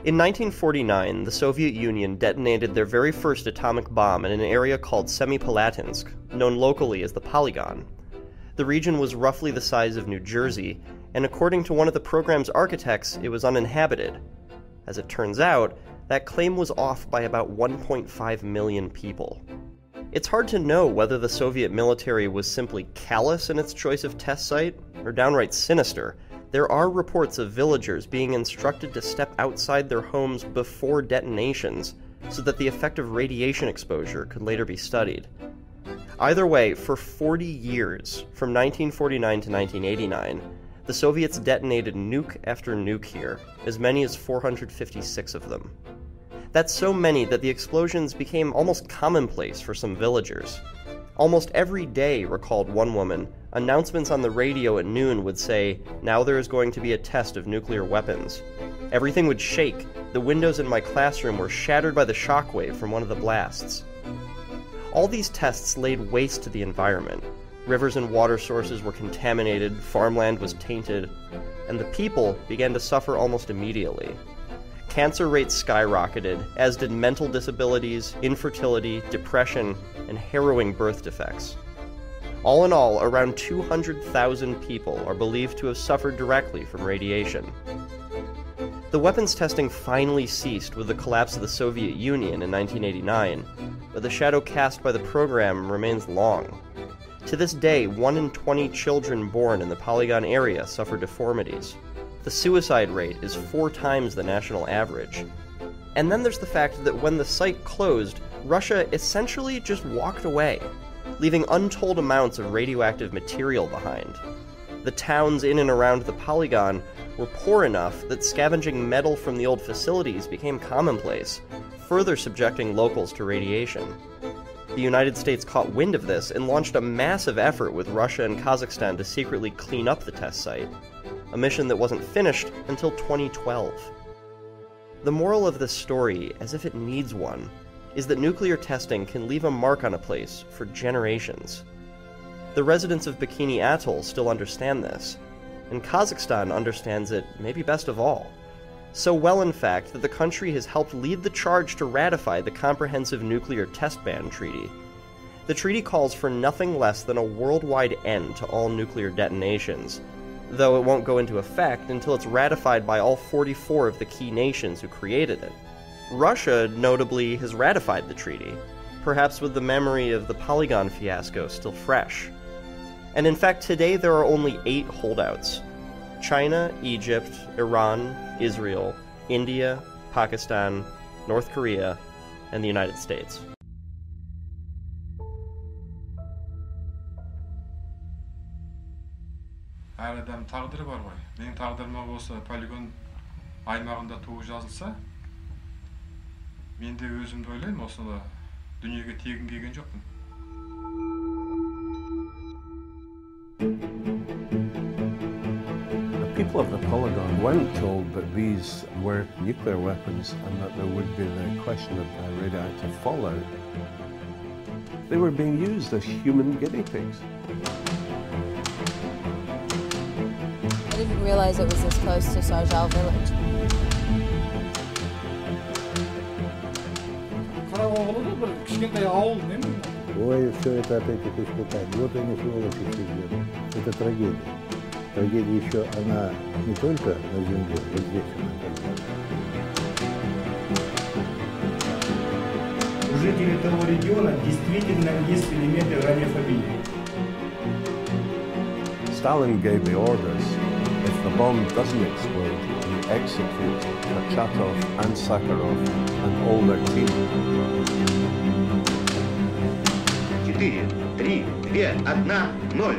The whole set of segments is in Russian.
In 1949, the Soviet Union detonated their very first atomic bomb in an area called Semipalatinsk, known locally as the Polygon. The region was roughly the size of New Jersey, and according to one of the program's architects, it was uninhabited. As it turns out, that claim was off by about 1.5 million people. It's hard to know whether the Soviet military was simply callous in its choice of test site, or downright sinister. There are reports of villagers being instructed to step outside their homes before detonations, so that the effect of radiation exposure could later be studied. Either way, for 40 years, from 1949 to 1989, the Soviets detonated nuke after nuke here, as many as 456 of them. That's so many that the explosions became almost commonplace for some villagers. Almost every day, recalled one woman, announcements on the radio at noon would say, "Now there is going to be a test of nuclear weapons." Everything would shake. The windows in my classroom were shattered by the shockwave from one of the blasts. All these tests laid waste to the environment. Rivers and water sources were contaminated, farmland was tainted, and the people began to suffer almost immediately. Cancer rates skyrocketed, as did mental disabilities, infertility, depression, and harrowing birth defects. All in all, around 200,000 people are believed to have suffered directly from radiation. The weapons testing finally ceased with the collapse of the Soviet Union in 1989, but the shadow cast by the program remains long. To this day, 1 in 20 children born in the Polygon area suffer deformities. The suicide rate is 4 times the national average. And then there's the fact that when the site closed, Russia essentially just walked away, leaving untold amounts of radioactive material behind. The towns in and around the Polygon were poor enough that scavenging metal from the old facilities became commonplace, further subjecting locals to radiation. The United States caught wind of this and launched a massive effort with Russia and Kazakhstan to secretly clean up the test site, a mission that wasn't finished until 2012. The moral of this story, as if it needs one, is that nuclear testing can leave a mark on a place for generations. The residents of Bikini Atoll still understand this, and Kazakhstan understands it maybe best of all. So well, in fact, that the country has helped lead the charge to ratify the Comprehensive Nuclear Test Ban Treaty. The treaty calls for nothing less than a worldwide end to all nuclear detonations, though it won't go into effect until it's ratified by all 44 of the key nations who created it. Russia, notably, has ratified the treaty, perhaps with the memory of the Polygon fiasco still fresh. And in fact, today there are only 8 holdouts: China, Egypt, Iran, Israel, India, Pakistan, North Korea, and the United States. Әр адам тағдыры бар ғой. Менің тағдырыма осы полигон аймағында туып жазылса, мен де өзімді ойлаймын, осыны дүниеге тегін келген жоқпын. The people of the Polygon weren't told that these were nuclear weapons and that there would be the question of radioactive fallout. They were being used as human guinea pigs. I didn't realize it was this close to Sarjal village. Ой, все это от этих испытаний. Вот они сволочи сидят. Это трагедия. Трагедия еще, она не только на земле, вот здесь она У жителей того региона действительно есть элементы радиофобии. Stalin gave the orders, if the bomb doesn't explode, you execute Kurchatov and Sakharov and all their team. 4, 3, 2, 1, 0.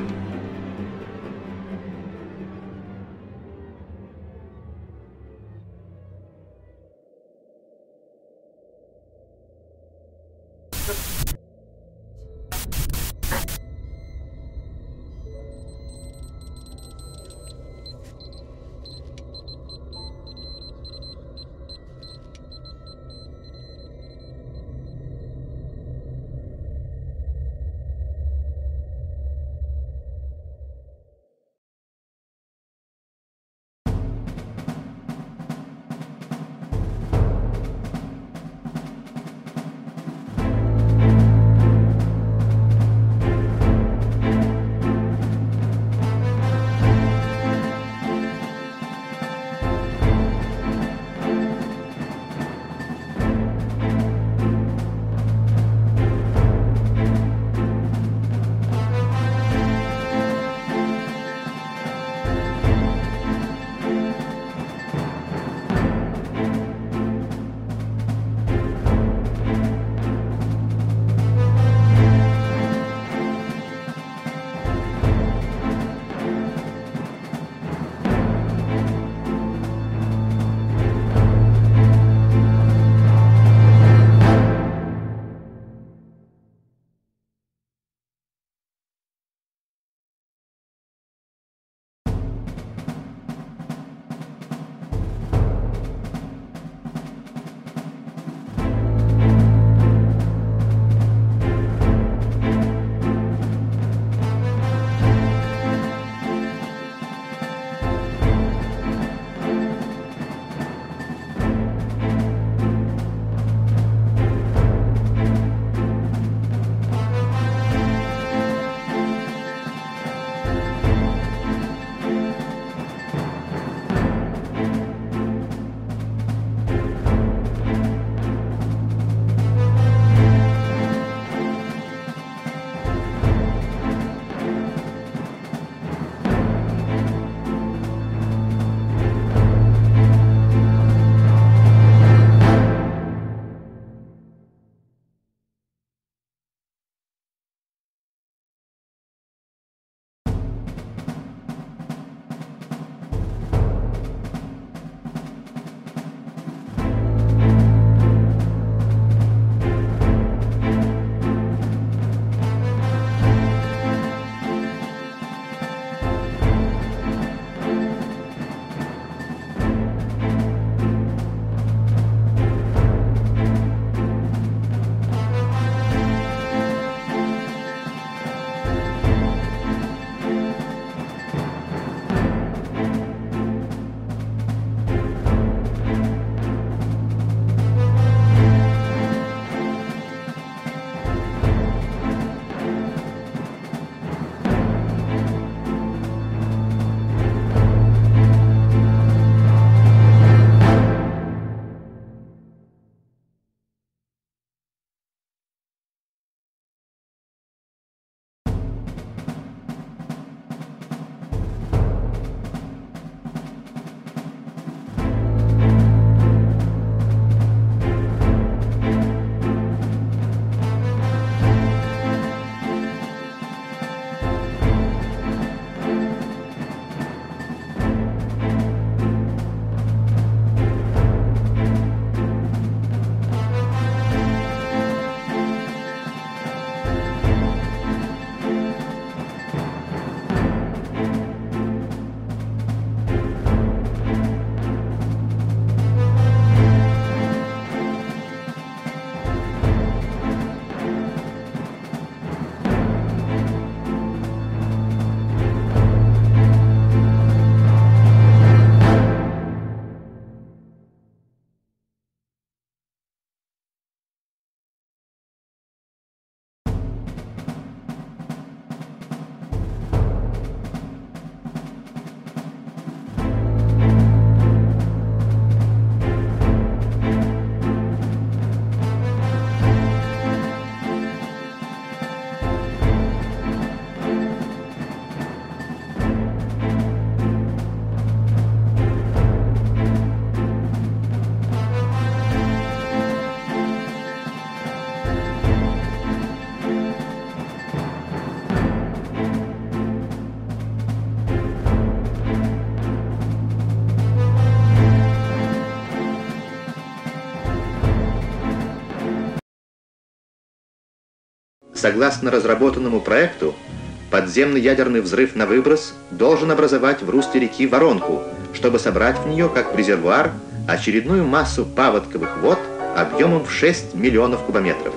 Согласно разработанному проекту, подземный ядерный взрыв на выброс должен образовать в русле реки воронку, чтобы собрать в нее, как в резервуар, очередную массу паводковых вод объемом в 6 миллионов кубометров.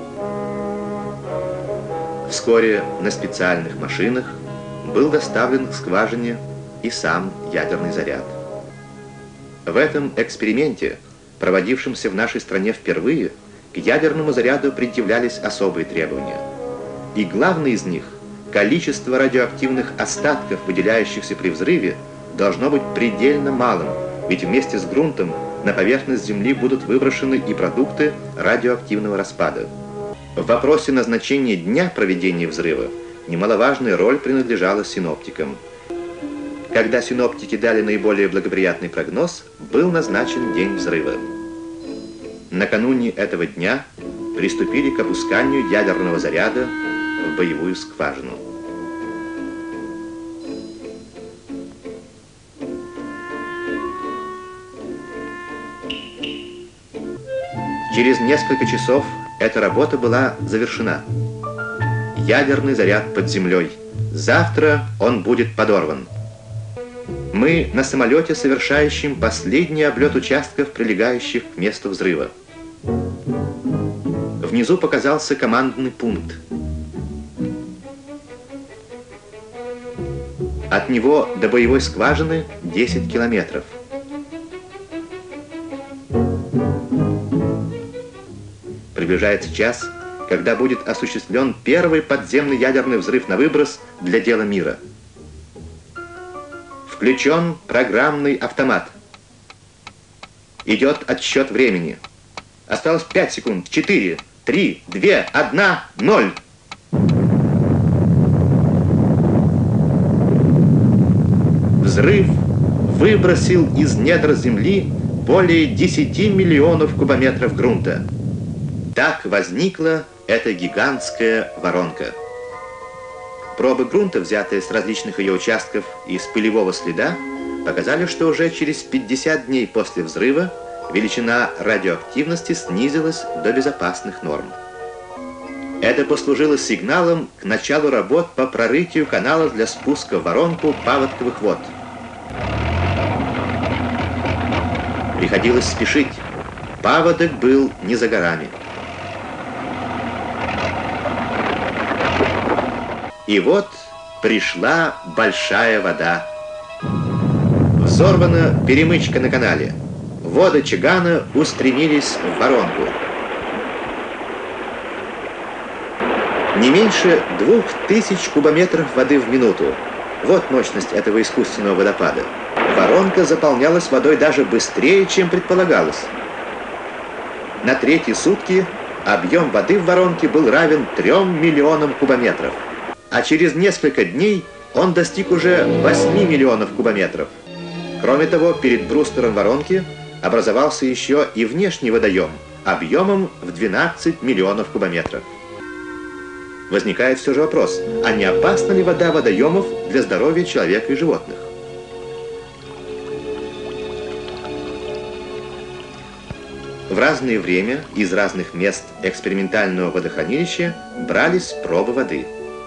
Вскоре на специальных машинах был доставлен к скважине и сам ядерный заряд. В этом эксперименте, проводившемся в нашей стране впервые, к ядерному заряду предъявлялись особые требования. И главный из них – количество радиоактивных остатков, выделяющихся при взрыве, должно быть предельно малым, ведь вместе с грунтом на поверхность Земли будут выброшены и продукты радиоактивного распада. В вопросе назначения дня проведения взрыва немаловажная роль принадлежала синоптикам. Когда синоптики дали наиболее благоприятный прогноз, был назначен день взрыва. Накануне этого дня приступили к опусканию ядерного заряда в боевую скважину. Через несколько часов эта работа была завершена. Ядерный заряд под землей. Завтра он будет подорван. Мы на самолете, совершающем последний облет участков, прилегающих к месту взрыва. Внизу показался командный пункт. От него до боевой скважины 10 километров. Приближается час, когда будет осуществлен первый подземный ядерный взрыв на выброс для дела мира. Включен программный автомат. Идет отсчет времени. Осталось 5 секунд. 4, 3, 2, 1, 0. Взрыв выбросил из недр земли более 10 миллионов кубометров грунта. Так возникла эта гигантская воронка. Пробы грунта, взятые с различных ее участков из пылевого следа, показали, что уже через 50 дней после взрыва величина радиоактивности снизилась до безопасных норм. Это послужило сигналом к началу работ по прорытию канала для спуска в воронку паводковых вод. Приходилось спешить. Паводок был не за горами. И вот пришла большая вода. Взорвана перемычка на канале. Воды Чагана устремились в воронку. Не меньше 2000 кубометров воды в минуту. Вот мощность этого искусственного водопада. Воронка заполнялась водой даже быстрее, чем предполагалось. На третьи сутки объем воды в воронке был равен 3 миллионам кубометров. А через несколько дней он достиг уже 8 миллионов кубометров. Кроме того, перед брустером воронки образовался еще и внешний водоем объемом в 12 миллионов кубометров. Возникает все же вопрос, а не опасна ли вода водоемов для здоровья человека и животных? В разное время из разных мест экспериментального водохранилища брались пробы воды.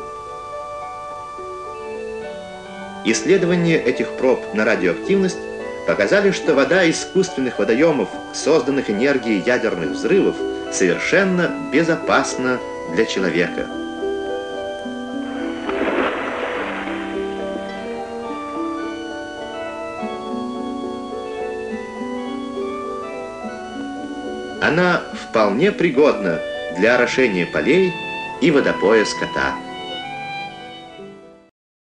Исследования этих проб на радиоактивность показали, что вода искусственных водоемов, созданных энергией ядерных взрывов, совершенно безопасна для человека. Она вполне пригодна для орошения полей и водопоя скота.